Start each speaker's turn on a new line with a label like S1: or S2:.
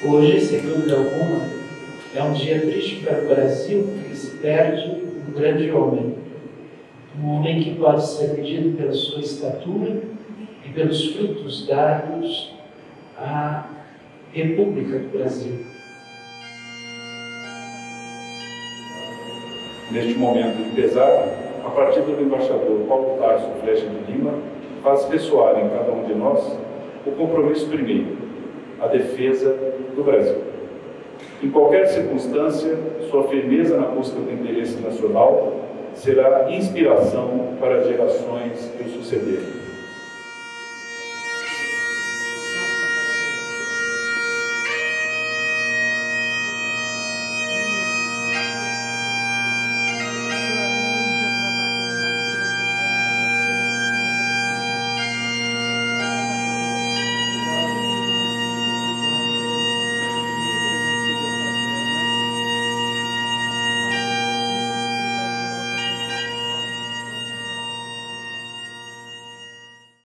S1: Hoje, sem dúvida alguma, é um dia triste para o Brasil, porque se perde um grande homem. Um homem que pode ser medido pela sua estatura e pelos frutos dados à República do Brasil.
S2: Neste momento de pesar, a partida do embaixador Paulo Tarso Flecha de Lima faz ressoar em cada um de nós o compromisso primeiro, a defesa do Brasil. Em qualquer circunstância, sua firmeza na busca do interesse nacional será inspiração para as gerações que o sucederem.